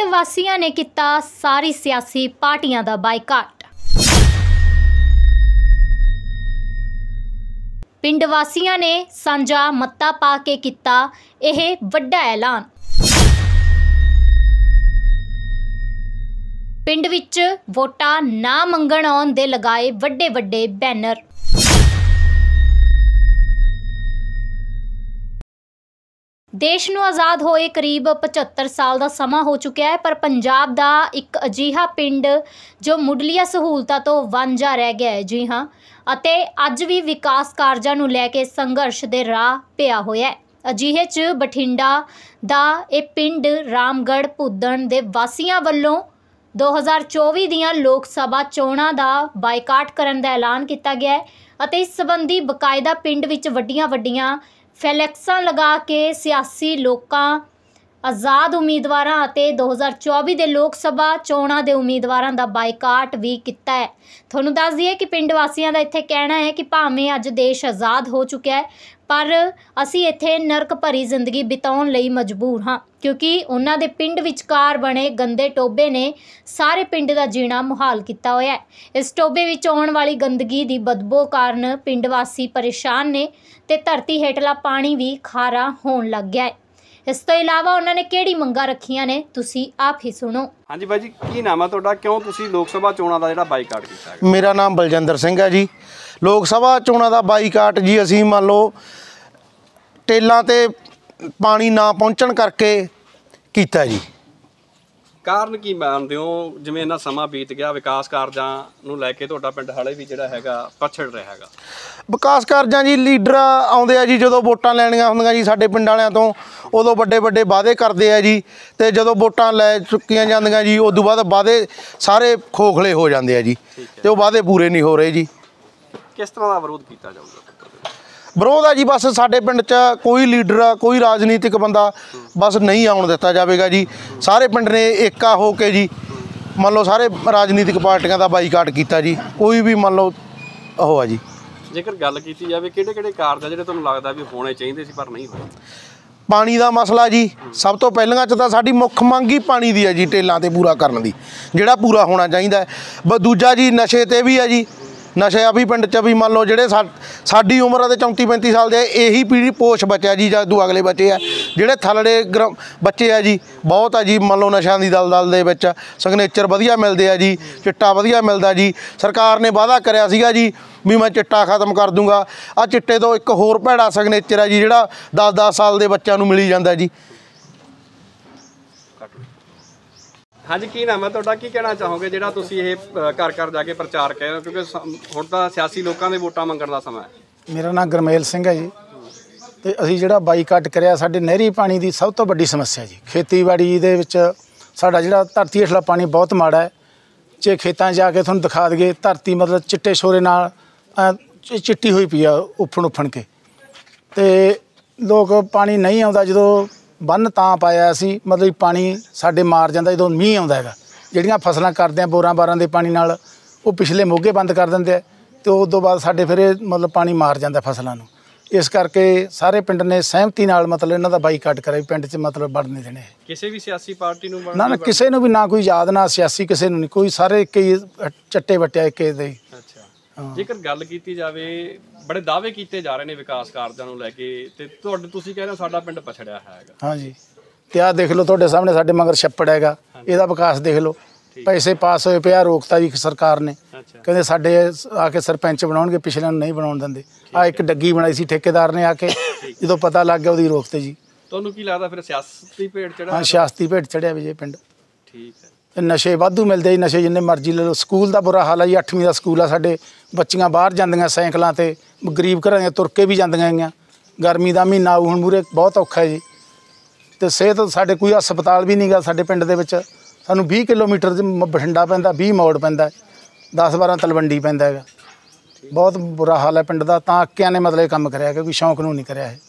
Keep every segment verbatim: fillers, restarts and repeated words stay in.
ਵਾਸੀਆਂ ਨੇ ਕੀਤਾ ਸਾਰੀ सियासी पार्टियां दा बाइकाट। पिंड वासियां ने सांझा मत्ता पा के किता यह वड्डा ऐलान। पिंड विच वोटां ना मंगण आउण दे लगाए वड्डे वड्डे बैनर। देश नूं आज़ाद होए करीब पचहत्तर साल का समा हो चुका है, पर पंजाब दा एक अजिहा पिंड जो मुढ़लिया सहूलतां तो वांझा रह गया है। जी हाँ, अते अज भी विकास कारजां नूं लैके संघर्ष दे राह पिया होया है। अजिहे च बठिंडा दा ये पिंड रामगढ़ भुद्दण दे वासियां वल्लों दो हज़ार चौबी दियां लोक सभा चोणां दा बाइकाट करन दा ऐलान किया गया है अते इस संबंधी बकायदा पिंड विच वड्डियां वड्डियां फैलैक्सां लगा के सियासी लोकां आज़ाद उम्मीदवारां अते दो हज़ार चौबी दे लोक सभा चोणां दे उम्मीदवारां दा बाइकाट भी किया है। तुहानूं दस दईए कि पिंड वासियां दा इत्थे कहना है कि भावें अज देश आज़ाद हो चुका है, पर असी इत्थे नरक भरी जिंदगी बिताउण लई मजबूर हाँ, क्योंकि उन्हां दे पिंड विचकार बने गंदे टोबे ने सारे पिंड दा जीना मुहाल किया होया है। इस टोबे विच आउण वाली गंदगी दी बदबू कारण पिंड वासी परेशान ने ते धरती हेठला पानी भी खारा होण लग गया है। इस तो इलावा उन्होंने किहड़ी मंगां रखियां ने, तुसी आप ही सुनो। हाँ जी भाई जी, की नाम है तुहाडा, क्यों तुसी लोक सभा चोणां दा जिहड़ा बाइकाट कीता है? मेरा नाम बलजिंदर सिंह है जी। लोक सभा चोणां दा बाइकाट जी असीं मान लो टेलां ते पानी ना पहुँचण करके कीता जी। कारण की मानते हो, जिवें इन्ना समा बीत गया विकास कारजां नूं लैके तुहाडा पिंड हाले भी जिहड़ा हैगा पछड़ रहा हैगा? विकास कारजां जी लीडर आउंदे आ जी, जदों वोटां लैणीਆਂ ਹੁੰਦੀਆਂ जी ਸਾਡੇ ਪਿੰਡ ਵਾਲਿਆਂ ਤੋਂ ਉਦੋਂ ਵੱਡੇ ਵੱਡੇ ਵਾਅਦੇ ਕਰਦੇ ਆ ਜੀ, ਤੇ ਜਦੋਂ ਵੋਟਾਂ ਲੈ ਚੁੱਕੀਆਂ ਜਾਂਦੀਆਂ ਜੀ ਉਦੋਂ ਬਾਅਦ ਵਾਅਦੇ ਸਾਰੇ ਖੋਖਲੇ ਹੋ ਜਾਂਦੇ ਆ ਜੀ, ਤੇ ਉਹ ਵਾਅਦੇ ਪੂਰੇ ਨਹੀਂ ਹੋ ਰਹੇ ਜੀ। ਕਿਸ ਤਰ੍ਹਾਂ ਦਾ ਵਿਰੋਧ ਕੀਤਾ ਜਾਊਗਾ? ਵਿਰੋਧ ਆ ਜੀ ਬਸ ਸਾਡੇ ਪਿੰਡ 'ਚ ਕੋਈ ਲੀਡਰ ਕੋਈ ਰਾਜਨੀਤਿਕ ਬੰਦਾ ਬਸ ਨਹੀਂ ਆਉਣ ਦਿੱਤਾ ਜਾਵੇਗਾ ਜੀ। ਸਾਰੇ ਪਿੰਡ ਨੇ ਏਕਾ ਹੋ ਕੇ ਜੀ ਮੰਨ ਲਓ ਸਾਰੇ ਰਾਜਨੀਤਿਕ ਪਾਰਟੀਆਂ ਦਾ ਬਾਈਕਾਟ ਕੀਤਾ ਜੀ। ਕੋਈ ਵੀ ਮੰਨ ਲਓ ਉਹ ਆ ਜੀ। ਜੇਕਰ ਗੱਲ ਕੀਤੀ ਜਾਵੇ ਕਿਹੜੇ ਕਿਹੜੇ ਕਾਰਜ ਆ ਜਿਹੜੇ ਤੁਹਾਨੂੰ ਲੱਗਦਾ ਵੀ ਹੋਣੇ ਚਾਹੀਦੇ ਸੀ ਪਰ ਨਹੀਂ ਹੋਏ? ਪਾਣੀ ਦਾ ਮਸਲਾ ਜੀ ਸਭ ਤੋਂ ਪਹਿਲਾਂ 'ਚ ਤਾਂ ਸਾਡੀ ਮੁੱਖ ਮੰਗ ਹੀ ਪਾਣੀ ਦੀ ਹੈ ਜੀ, ਟੇਲਾਂ 'ਤੇ ਪੂਰਾ ਕਰਨ ਦੀ, ਜਿਹੜਾ ਪੂਰਾ ਹੋਣਾ ਚਾਹੀਦਾ ਹੈ। ਬ ਦੂਜਾ ਜੀ ਨਸ਼ੇ 'ਤੇ ਵੀ ਹੈ ਜੀ। ਨਸ਼ਾ ਵੀ ਪਿੰਡ 'ਚ ਵੀ ਮੰਨ ਲਓ ਜਿਹੜੇ ਸਾ ਸਾਡੀ ਉਮਰ ਦੇ ਚੌਂਤੀ ਪੈਂਤੀ ਸਾਲ ਦੇ ਇਹੀ ਪੀੜ੍ਹੀ ਪੋਸ਼ ਬਚਿਆ ਜੀ, ਜਦੋਂ ਅਗਲੇ ਬੱਚੇ ਆ ਜਿਹੜੇ ਥੱਲੜੇ ਗਰ ਬੱਚੇ ਆ ਜੀ ਬਹੁਤ ਆ ਜੀ। ਮੰਨ ਲਓ ਨਸ਼ਿਆਂ ਦੀ ਦਲਦਲ ਦੇ ਵਿੱਚ ਸਿਗਨੇਚਰ ਵਧੀਆ ਮਿਲਦੇ ਆ ਜੀ, ਚਿੱਟਾ ਵਧੀਆ ਮਿਲਦਾ ਜੀ। ਸਰਕਾਰ ਨੇ ਵਾਅਦਾ ਕਰਿਆ ਸੀਗਾ ਜੀ ਵੀ ਮੈਂ ਚਿੱਟਾ ਖਤਮ ਕਰ ਦੂੰਗਾ। ਆ ਚਿੱਟੇ ਤੋਂ ਇੱਕ ਹੋਰ ਭੈੜਾ ਸਿਗਨੇਚਰ ਆ ਜੀ ਜਿਹੜਾ ਦਸ ਦਸ ਸਾਲ ਦੇ ਬੱਚਿਆਂ ਨੂੰ ਮਿਲੀ ਜਾਂਦਾ ਜੀ। हाँ जी, की नाम है तुहाडा, की कहना चाहोगे जिहड़ा तुसीं ये घर घर जाके प्रचार कर रहे हो, क्योंकि हुण तां सियासी लोकां दे वोटां मंगण दा समा है? मेरा नाम गुरमेल सिंह है जी। तो असीं जिहड़ा बाईकाट करिया साडे नहरी पानी की सब तो वड्डी समस्या जी। खेतीबाड़ी दे विच साडा जिहड़ा धरती हेठला पानी बहुत माड़ा है। जे खेतां जाके तुहानूं दिखा दईए धरती मतलब चिट्टे शोरे नाल चिट्टी हुई पई आ उफण उफण के, ते लोग पानी नहीं आउंदा जदों ਬੰਨ ਤਾਂ ਪਾਇਆ ਸੀ मतलब पानी साडे मार जाता जो मीह आउंदा हैगा। जिहड़ियां फसलां करदे आ बोरां बारां दे पानी नाल वो पिछले मोगे बंद कर दिंदे आ, ते उस तो बाद साडे फिर मतलब पानी मार जाता फसलां नूं। इस करके सारे पिंड ने सहमति नाल मतलब इन्हां दा बाईकाट करिया, पिंड 'च मतलब वड़ नहीं देने किसी भी सियासी पार्टी नूं ना ना किसी नूं भी, ना कोई याद ना सियासी किसी नूं नहीं, कोई सारे एक ही चट्टे वट्टिया एक दे। अच्छा, जेकर गल कीती जावे बड़े दावे किए जा रहे हैं विकास कारजां नूं लैके, ते तुहाडे तुसीं कह रहे हो साडा पिंड पछड़िया हैगा। हाँ जी, ते आ देख लो तुहाडे सामने साडे मगर छप्पड़ हैगा, इहदा विकास देख लो। पैसे पास होए पे आ रोकता जी सरकार ने, कहंदे साडे आके सरपंच बनाउणगे, पिछले नहीं बनाउण दिंदे। आ एक डग्गी बनाई सी ठेकेदार ने आके, जदों पता लग गया उहदी रोकते जी। तुहानूं की लगदा फिर सियासती भेट चढ़ा? हाँ, सियासती भेट चढ़िया भी जी पिंड। ठीक है। नशे वाधू मिलते जी, नशे जिन्ने मर्जी ले लो। स्कूल का बुरा हाल है जी, अठवीं का स्कूल आ साडे, बच्चियां बाहर जांदियां साइकिलों ते, गरीब घरां दियां तुर के भी जांदियां गईयां। गर्मी का महीना आऊ हुण मूहरे बहुत औखा है जी। तो सेहत साडे कोई हस्पताल भी नहीं गा साडे पिंड दे विच। सानूं बीस किलोमीटर बठिंडा पैंदा, बीस मोड़ पैंदा, दस बारह तलवंडी पैंदा हैगा। बहुत बुरा हाल है पिंड दा, तां अक्कियां ने मतलब काम करिया कि कोई शौक नूं नहीं करिया है।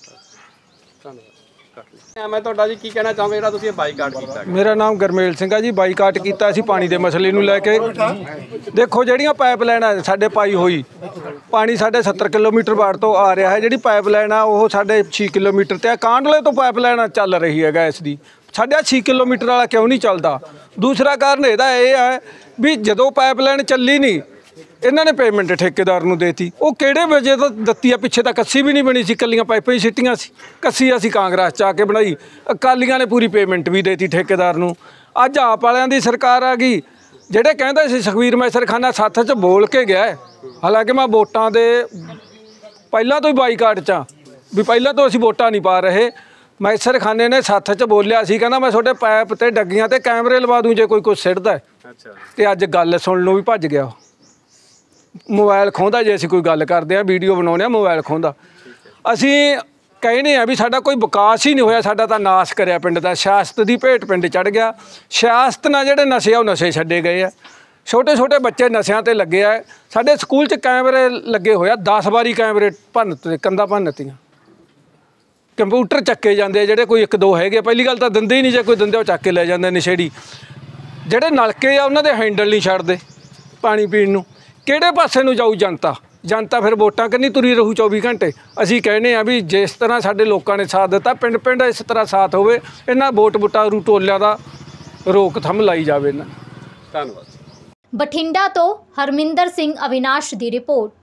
मैं तुहाडा जी की कहना चाहोगे जिहड़ा तुसीं बाईकाट कीता? मेरा नाम गुरमेल सिंह है जी। बाईकाट कीता असीं पानी दे मसले नूं लैके। देखो जिहड़ियां पाइपलाइनां साडे पाई होई, पानी साडे सत्तर किलोमीटर बाड़ तो आ रहा है। जिहड़ी पाइपलाइन आ वो साडे छे किलोमीटर ते कांडले तो पाइपलाइन चल रही है गैस दी। ਸਾਡਾ ਛੇ ਕਿਲੋਮੀਟਰ ਵਾਲਾ ਕਿਉਂ ਨਹੀਂ ਚੱਲਦਾ। ਦੂਸਰਾ ਕਾਰਨ ਇਹਦਾ ਇਹ ਹੈ ਵੀ ਜਦੋਂ ਪਾਈਪਲਾਈਨ ਚੱਲੀ ਨਹੀਂ ਇਹਨਾਂ ਨੇ ਪੇਮੈਂਟ ਠੇਕੇਦਾਰ ਨੂੰ ਦੇਤੀ। ਉਹ ਕਿਹੜੇ ਵਜੇ ਤੋਂ ਦਿੱਤੀ ਆ, ਪਿੱਛੇ ਤਾਂ ਕੱਸੀ ਵੀ ਨਹੀਂ ਬਣੀ ਸੀ, ਕੱਲੀਆਂ ਪਾਈਪਾਂ ਹੀ ਸਿੱਟੀਆਂ ਸੀ। ਕੱਸੀ ਅਸੀਂ ਕਾਂਗਰਸ 'ਚ ਆ ਕੇ ਬਣਾਈ, ਅਕਾਲੀਆਂ ਨੇ ਪੂਰੀ ਪੇਮੈਂਟ ਵੀ ਦੇਤੀ ਠੇਕੇਦਾਰ ਨੂੰ। ਅੱਜ ਆਪ ਵਾਲਿਆਂ ਦੀ ਸਰਕਾਰ ਆ ਗਈ, ਜਿਹੜੇ ਕਹਿੰਦੇ ਸੀ ਸੁਖਬੀਰ ਮੈਸਰਖਾਨਾ ਸੱਥ 'ਚ ਬੋਲ ਕੇ ਗਿਆ, ਹਾਲਾਂਕਿ ਮੈਂ ਵੋਟਾਂ ਦੇ ਪਹਿਲਾਂ ਤੋਂ ਹੀ ਬਾਈਕਾਟ 'ਚ ਆ ਵੀ ਪਹਿਲਾਂ ਤੋਂ ਅਸੀਂ ਵੋਟਾਂ ਨਹੀਂ ਪਾ ਰਹੇ। ਮੈਸਰਖਾਨੇ ਨੇ ਸੱਥ 'ਚ ਬੋਲਿਆ ਸੀ, ਕਹਿੰਦਾ ਮੈਂ ਤੁਹਾਡੇ ਪਾਈਪ ਤੇ ਡੱਗੀਆਂ ਤੇ ਕੈਮਰੇ ਲਵਾ ਦੂੰ ਜੇ ਕੋਈ ਕੁਛ ਸਿੱਟਦਾ। ਅੱਛਾ। ਤੇ ਅੱਜ ਗੱਲ ਸੁਣਨ ਨੂੰ ਵੀ ਭੱਜ ਗਿਆ, ਮੋਬਾਈਲ ਖੋਹਦਾ। ਜੇ ਅਸੀਂ ਕੋਈ ਗੱਲ ਕਰਦੇ ਹਾਂ, ਵੀਡੀਓ ਬਣਾਉਂਦੇ ਹਾਂ, ਮੋਬਾਈਲ ਖੋਹਦਾ। ਅਸੀਂ ਕਹਿੰਦੇ ਆ ਵੀ ਸਾਡਾ ਕੋਈ ਵਿਕਾਸ ਹੀ ਨਹੀਂ ਹੋਇਆ, ਸਾਡਾ ਤਾਂ ਨਾਸ਼ ਕਰਿਆ ਪਿੰਡ ਦਾ। ਸਿਆਸਤ ਦੀ ਭੇਟ ਪਿੰਡ ਚੜ੍ਹ ਗਿਆ। ਸਿਆਸਤ ਨਾਲ ਜਿਹੜੇ ਨਸ਼ੇ ਆ ਉਹ ਨਸ਼ੇ ਛੱਡੇ ਗਏ ਆ। ਛੋਟੇ ਛੋਟੇ ਬੱਚੇ ਨਸ਼ਿਆਂ ਤੇ ਲੱਗੇ ਆ। ਸਾਡੇ ਸਕੂਲ 'ਚ ਕੈਮਰੇ ਲੱਗੇ ਹੋਏ ਆ, ਦਸ ਵਾਰੀ ਕੈਮਰੇ ਭੰਨ ਤੇ ਕੰਧਾਂ ਭੰਨਤੀਆਂ। ਕੰਪਿਊਟਰ ਚੱਕੇ ਜਾਂਦੇ ਜਿਹੜੇ ਕੋਈ ਇੱਕ ਦੋ ਹੈਗੇ। ਪਹਿਲੀ ਗੱਲ ਤਾਂ ਦਿੰਦੇ ਹੀ ਨਹੀਂ, ਜੇ ਕੋਈ ਦਿੰਦੇ ਉਹ ਚੱਕ ਕੇ ਲੈ ਜਾਂਦੇ ਨਸ਼ੇੜੀ। ਜਿਹੜੇ ਨਲਕੇ ਆ ਉਹਨਾਂ ਦੇ ਹੈਂਡਲ ਨਹੀਂ ਛੱਡਦੇ ਪਾਣੀ ਪੀਣ ਨੂੰ। ਕਿਹੜੇ ਪਾਸੇ ਨੂੰ ਜਾਊ ਜਨਤਾ? ਜਨਤਾ ਫਿਰ ਵੋਟਾਂ ਕਰਨੀ ਤੁਰੀ ਰਹੂ ਚੌਵੀ ਘੰਟੇ। ਅਸੀਂ ਕਹਿੰਦੇ ਆ ਵੀ ਜਿਸ ਤਰ੍ਹਾਂ ਸਾਡੇ ਲੋਕਾਂ ਨੇ ਸਾਥ ਦਿੱਤਾ, ਪਿੰਡ ਪਿੰਡ ਇਸ ਤਰ੍ਹਾਂ ਸਾਥ ਹੋਵੇ। ਇਹਨਾਂ ਵੋਟ ਬਟਾਰੂ ਟੋਲਿਆਂ ਦਾ ਰੋਕਥਾਮ ਲਾਈ ਜਾਵੇ ਇਹਨਾਂ। ਧੰਨਵਾਦ। ਬਠਿੰਡਾ ਤੋਂ ਹਰਮਿੰਦਰ ਸਿੰਘ ਅਵਿਨਾਸ਼ ਦੀ ਰਿਪੋਰਟ।